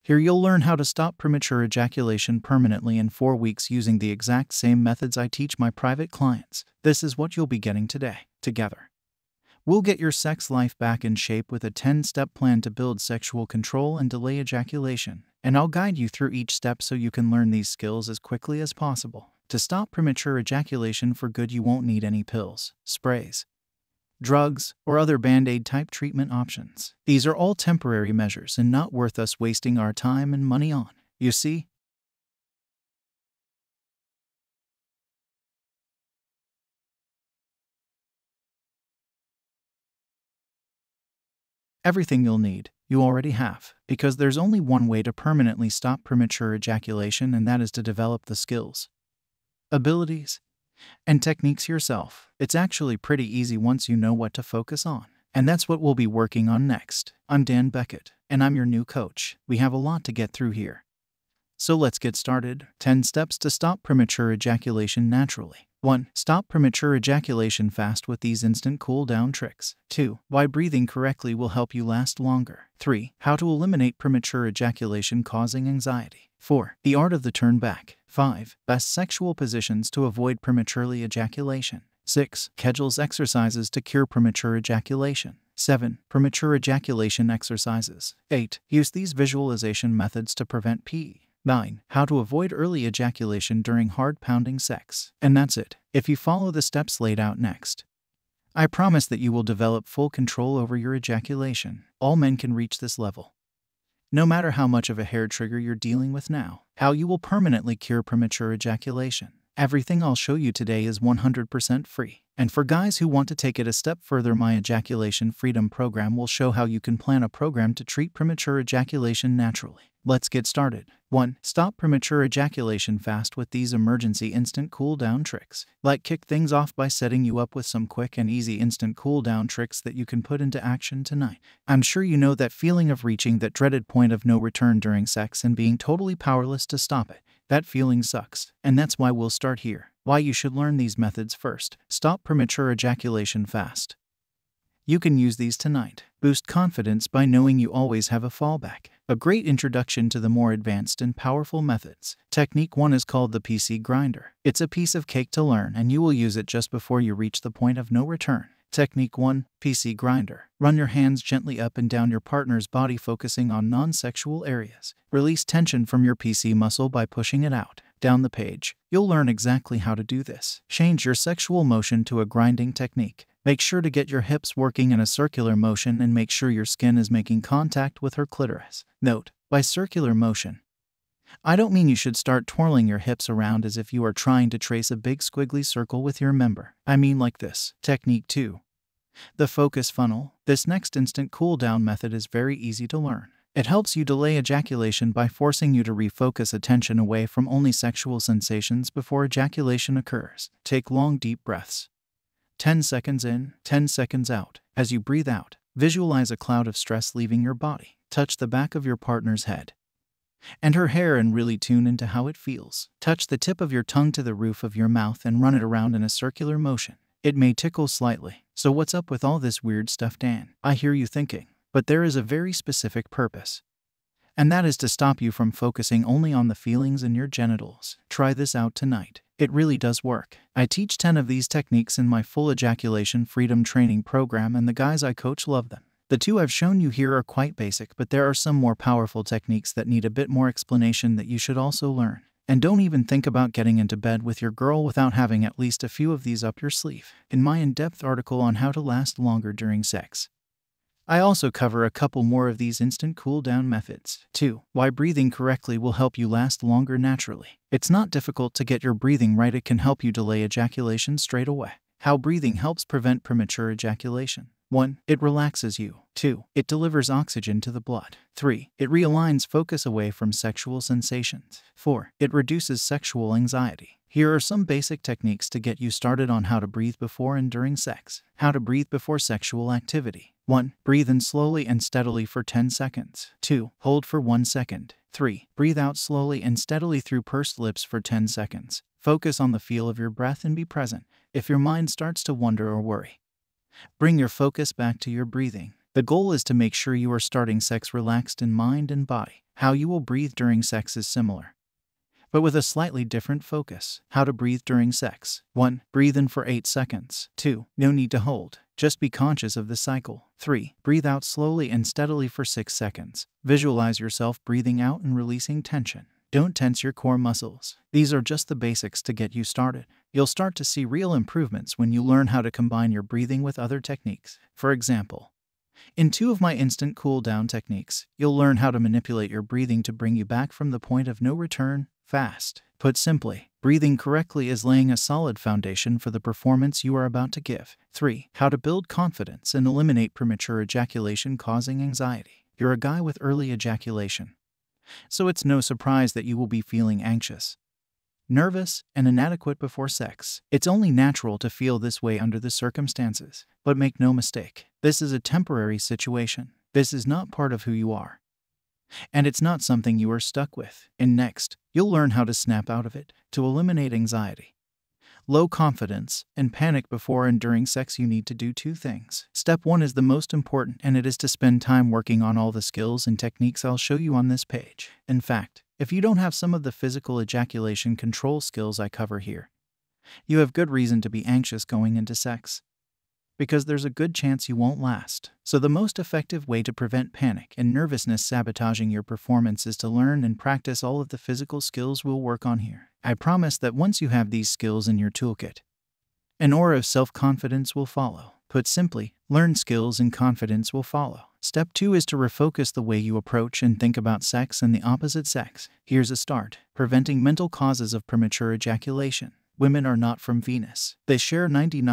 Here you'll learn how to stop premature ejaculation permanently in 4 weeks using the exact same methods I teach my private clients. This is what you'll be getting today. Together, we'll get your sex life back in shape with a 10-step plan to build sexual control and delay ejaculation. And I'll guide you through each step so you can learn these skills as quickly as possible. To stop premature ejaculation for good, you won't need any pills, sprays, drugs, or other Band-Aid type treatment options. These are all temporary measures and not worth us wasting our time and money on. You see? Everything you'll need, you already have, because there's only one way to permanently stop premature ejaculation, and that is to develop the skills, abilities, and techniques yourself. It's actually pretty easy once you know what to focus on. And that's what we'll be working on next. I'm Dan Beckett, and I'm your new coach. We have a lot to get through here. So let's get started. 10 steps to stop premature ejaculation naturally. 1. Stop premature ejaculation fast with these instant cool-down tricks. 2. Why breathing correctly will help you last longer. 3. How to eliminate premature ejaculation causing anxiety. 4. The art of the turn back. 5. Best sexual positions to avoid prematurely ejaculation. 6. Kegels exercises to cure premature ejaculation. 7. Premature ejaculation exercises. 8. Use these visualization methods to prevent PE. 9. How to avoid early ejaculation during hard-pounding sex. And that's it. If you follow the steps laid out next, I promise that you will develop full control over your ejaculation. All men can reach this level, no matter how much of a hair trigger you're dealing with now. How you will permanently cure premature ejaculation. Everything I'll show you today is 100% free. And for guys who want to take it a step further, my Ejaculation Freedom Program will show how you can plan a program to treat premature ejaculation naturally. Let's get started. 1. Stop premature ejaculation fast with these emergency instant cool-down tricks. Kick things off by setting you up with some quick and easy instant cool-down tricks that you can put into action tonight. I'm sure you know that feeling of reaching that dreaded point of no return during sex and being totally powerless to stop it. That feeling sucks, and that's why we'll start here. Why you should learn these methods first. Stop premature ejaculation fast. You can use these tonight. Boost confidence by knowing you always have a fallback. A great introduction to the more advanced and powerful methods. Technique 1 is called the PC grinder. It's a piece of cake to learn, and you will use it just before you reach the point of no return. Technique 1. PC grinder. Run your hands gently up and down your partner's body, focusing on non-sexual areas. Release tension from your PC muscle by pushing it out. Down the page, you'll learn exactly how to do this. Change your sexual motion to a grinding technique. Make sure to get your hips working in a circular motion and make sure your skin is making contact with her clitoris. Note, by circular motion, I don't mean you should start twirling your hips around as if you are trying to trace a big squiggly circle with your member. I mean like this. Technique 2. The focus funnel. This next instant cool-down method is very easy to learn. It helps you delay ejaculation by forcing you to refocus attention away from only sexual sensations before ejaculation occurs. Take long, deep breaths. 10 seconds in, 10 seconds out. As you breathe out, visualize a cloud of stress leaving your body. Touch the back of your partner's head and her hair and really tune into how it feels. Touch the tip of your tongue to the roof of your mouth and run it around in a circular motion. It may tickle slightly. So what's up with all this weird stuff, Dan? I hear you thinking. But there is a very specific purpose, and that is to stop you from focusing only on the feelings in your genitals. Try this out tonight. It really does work. I teach 10 of these techniques in my full Ejaculation Freedom training program, and the guys I coach love them. The 2 I've shown you here are quite basic, but there are some more powerful techniques that need a bit more explanation that you should also learn. And don't even think about getting into bed with your girl without having at least a few of these up your sleeve. In my in-depth article on how to last longer during sex, I also cover a couple more of these instant cool-down methods. 2. Why breathing correctly will help you last longer naturally. It's not difficult to get your breathing right. It can help you delay ejaculation straight away. How breathing helps prevent premature ejaculation. 1. It relaxes you. 2. It delivers oxygen to the blood. 3. It realigns focus away from sexual sensations. 4. It reduces sexual anxiety. Here are some basic techniques to get you started on how to breathe before and during sex. How to breathe before sexual activity. 1. Breathe in slowly and steadily for 10 seconds. 2. Hold for 1 second. 3. Breathe out slowly and steadily through pursed lips for 10 seconds. Focus on the feel of your breath and be present. If your mind starts to wander or worry, bring your focus back to your breathing. The goal is to make sure you are starting sex relaxed in mind and body. How you will breathe during sex is similar, but with a slightly different focus. How to breathe during sex. 1. Breathe in for 8 seconds. 2. No need to hold. Just be conscious of the cycle. 3. Breathe out slowly and steadily for 6 seconds. Visualize yourself breathing out and releasing tension. Don't tense your core muscles. These are just the basics to get you started. You'll start to see real improvements when you learn how to combine your breathing with other techniques. For example, in 2 of my instant cool down techniques, you'll learn how to manipulate your breathing to bring you back from the point of no return fast. Put simply, breathing correctly is laying a solid foundation for the performance you are about to give. 3. How to build confidence and eliminate premature ejaculation causing anxiety. You're a guy with early ejaculation, so it's no surprise that you will be feeling anxious, nervous, and inadequate before sex. It's only natural to feel this way under the circumstances. But make no mistake, this is a temporary situation. This is not part of who you are, and it's not something you are stuck with. And next, you'll learn how to snap out of it. To eliminate anxiety, low confidence, and panic before and during sex, you need to do 2 things. Step 1 is the most important, and it is to spend time working on all the skills and techniques I'll show you on this page. In fact, if you don't have some of the physical ejaculation control skills I cover here, you have good reason to be anxious going into sex, because there's a good chance you won't last. So the most effective way to prevent panic and nervousness sabotaging your performance is to learn and practice all of the physical skills we'll work on here. I promise that once you have these skills in your toolkit, an aura of self-confidence will follow. Put simply, learn skills and confidence will follow. Step 2 is to refocus the way you approach and think about sex and the opposite sex. Here's a start. Preventing mental causes of premature ejaculation. Women are not from Venus. They share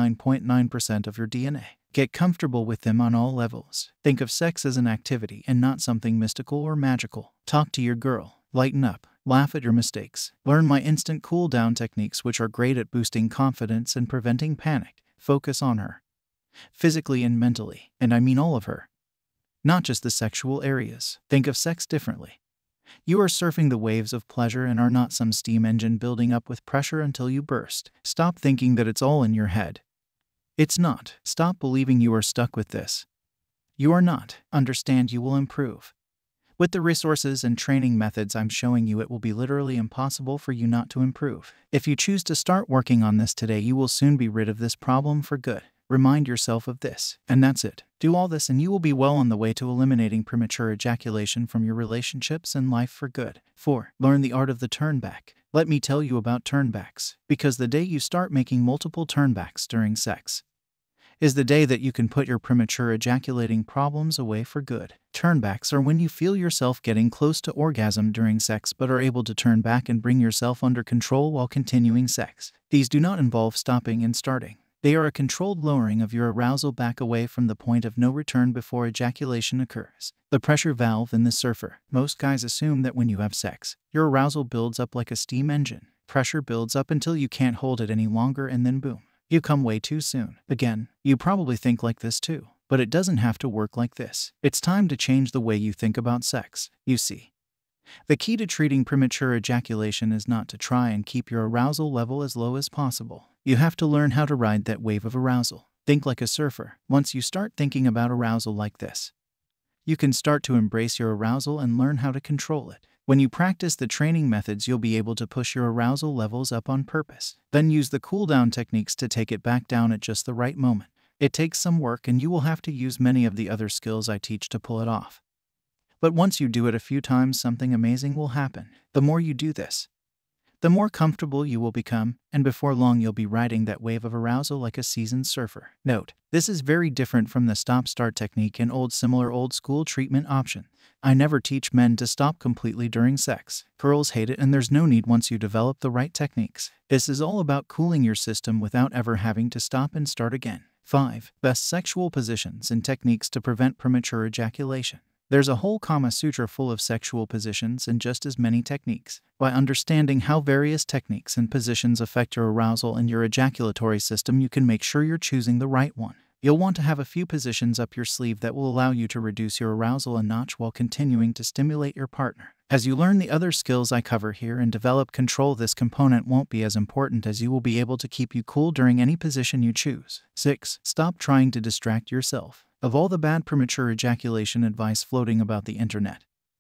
99.9% of your DNA. Get comfortable with them on all levels. Think of sex as an activity and not something mystical or magical. Talk to your girl. Lighten up. Laugh at your mistakes. Learn my instant cool down techniques, which are great at boosting confidence and preventing panic. Focus on her, physically and mentally, and I mean all of her, not just the sexual areas. Think of sex differently. You are surfing the waves of pleasure and are not some steam engine building up with pressure until you burst. Stop thinking that it's all in your head. It's not. Stop believing you are stuck with this. You are not. Understand you will improve. With the resources and training methods I'm showing you, it will be literally impossible for you not to improve. If you choose to start working on this today, you will soon be rid of this problem for good. Remind yourself of this, and that's it. Do all this and you will be well on the way to eliminating premature ejaculation from your relationships and life for good. 4. Learn the art of the turnback. Let me tell you about turnbacks, because the day you start making multiple turnbacks during sex is the day that you can put your premature ejaculating problems away for good. Turnbacks are when you feel yourself getting close to orgasm during sex but are able to turn back and bring yourself under control while continuing sex. These do not involve stopping and starting. They are a controlled lowering of your arousal back away from the point of no return before ejaculation occurs. The pressure valve in the surfer. Most guys assume that when you have sex, your arousal builds up like a steam engine. Pressure builds up until you can't hold it any longer and then boom, you come way too soon. Again, you probably think like this too, but it doesn't have to work like this. It's time to change the way you think about sex. You see, the key to treating premature ejaculation is not to try and keep your arousal level as low as possible. You have to learn how to ride that wave of arousal. Think like a surfer. Once you start thinking about arousal like this, you can start to embrace your arousal and learn how to control it. When you practice the training methods, you'll be able to push your arousal levels up on purpose. Then use the cool-down techniques to take it back down at just the right moment. It takes some work and you will have to use many of the other skills I teach to pull it off. But once you do it a few times, something amazing will happen. The more you do this, the more comfortable you will become, and before long you'll be riding that wave of arousal like a seasoned surfer. Note, this is very different from the stop-start technique and similar old-school treatment option. I never teach men to stop completely during sex. Girls hate it and there's no need once you develop the right techniques. This is all about cooling your system without ever having to stop and start again. 5. Best sexual positions and techniques to prevent premature ejaculation. There's a whole Kama Sutra full of sexual positions and just as many techniques. By understanding how various techniques and positions affect your arousal and your ejaculatory system, you can make sure you're choosing the right one. You'll want to have a few positions up your sleeve that will allow you to reduce your arousal a notch while continuing to stimulate your partner. As you learn the other skills I cover here and develop control, this component won't be as important, as you will be able to keep you cool during any position you choose. 6. Stop trying to distract yourself. Of all the bad premature ejaculation advice floating about the internet,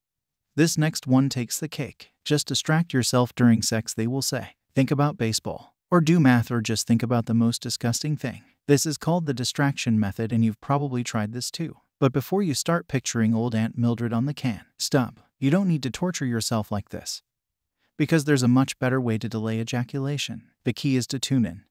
This next one takes the cake. Just distract yourself during sex, they will say. Think about baseball, or do math, or just think about the most disgusting thing. This is called the distraction method, and you've probably tried this too. But before you start picturing old Aunt Mildred on the can, stop. You don't need to torture yourself like this, because there's a much better way to delay ejaculation. The key is to tune in,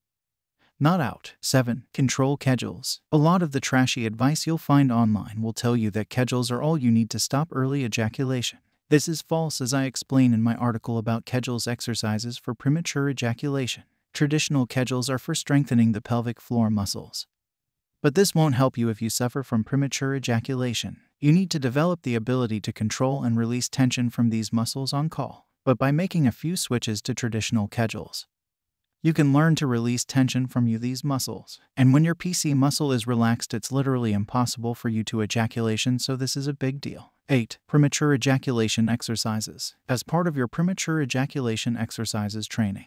not out. 7. Control schedules. A lot of the trashy advice you'll find online will tell you that schedules are all you need to stop early ejaculation. This is false, as I explain in my article about schedules exercises for premature ejaculation. Traditional schedules are for strengthening the pelvic floor muscles, but this won't help you if you suffer from premature ejaculation. You need to develop the ability to control and release tension from these muscles on call. But by making a few switches to traditional schedules, you can learn to release tension from these muscles. And when your PC muscle is relaxed, it's literally impossible for you to ejaculation, so this is a big deal. 8. Premature ejaculation exercises. As part of your premature ejaculation exercises training,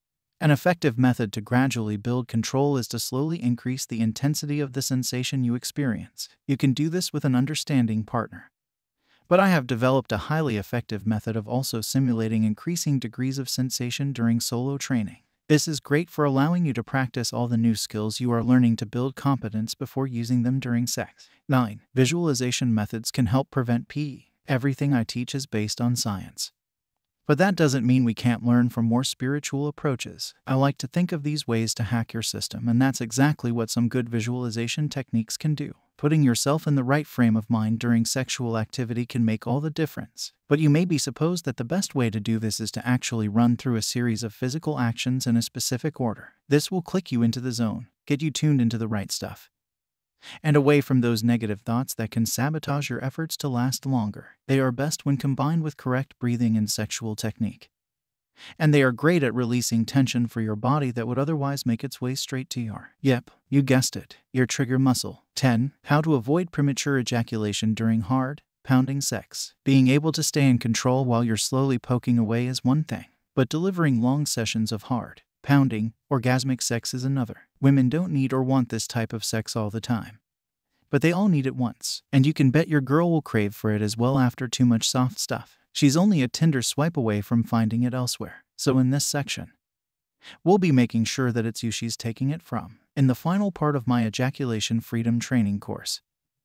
an effective method to gradually build control is to slowly increase the intensity of the sensation you experience. You can do this with an understanding partner, but I have developed a highly effective method of also simulating increasing degrees of sensation during solo training. This is great for allowing you to practice all the new skills you are learning to build competence before using them during sex. 9. Visualization methods can help prevent PE. Everything I teach is based on science, but that doesn't mean we can't learn from more spiritual approaches. I like to think of these ways to hack your system, and that's exactly what some good visualization techniques can do. Putting yourself in the right frame of mind during sexual activity can make all the difference. But you may be supposed that the best way to do this is to actually run through a series of physical actions in a specific order. This will click you into the zone, get you tuned into the right stuff, and away from those negative thoughts that can sabotage your efforts to last longer. They are best when combined with correct breathing and sexual technique, and they are great at releasing tension for your body that would otherwise make its way straight to yep, you guessed it, your trigger muscle. 10. How to avoid premature ejaculation during hard, pounding sex. Being able to stay in control while you're slowly poking away is one thing, but delivering long sessions of hard, pounding, orgasmic sex is another. Women don't need or want this type of sex all the time, but they all need it once, and you can bet your girl will crave for it as well after too much soft stuff. She's only a Tinder swipe away from finding it elsewhere. So in this section, we'll be making sure that it's you she's taking it from. In the final part of my ejaculation freedom training course,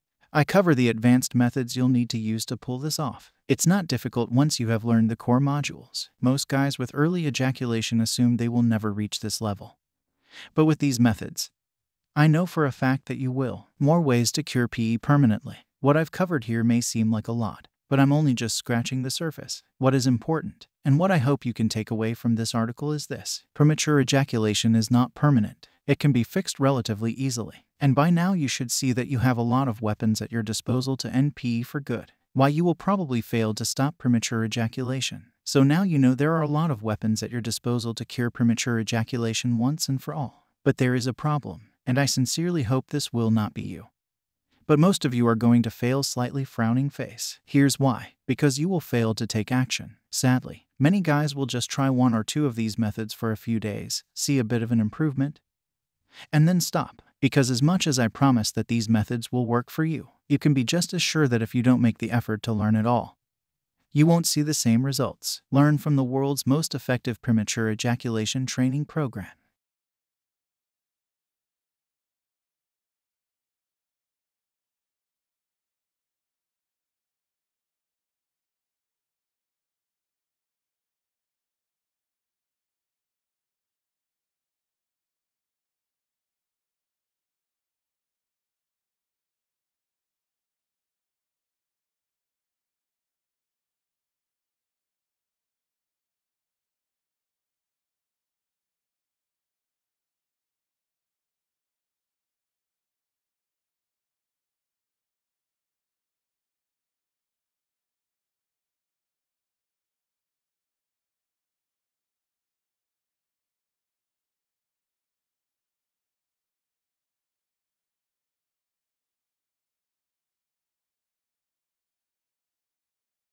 I cover the advanced methods you'll need to use to pull this off. It's not difficult once you have learned the core modules. Most guys with early ejaculation assume they will never reach this level, but with these methods, I know for a fact that you will. More ways to cure PE permanently. What I've covered here may seem like a lot, but I'm only just scratching the surface. What is important, and what I hope you can take away from this article, is this: premature ejaculation is not permanent. It can be fixed relatively easily. And by now you should see that you have a lot of weapons at your disposal to end PE for good. Why you will probably fail to stop premature ejaculation. So now you know there are a lot of weapons at your disposal to cure premature ejaculation once and for all. But there is a problem, and I sincerely hope this will not be you. But most of you are going to fail, slightly frowning face. Here's why. Because you will fail to take action. Sadly, many guys will just try one or two of these methods for a few days, see a bit of an improvement, and then stop. Because as much as I promise that these methods will work for you, you can be just as sure that if you don't make the effort to learn it all, you won't see the same results. Learn from the world's most effective premature ejaculation training program.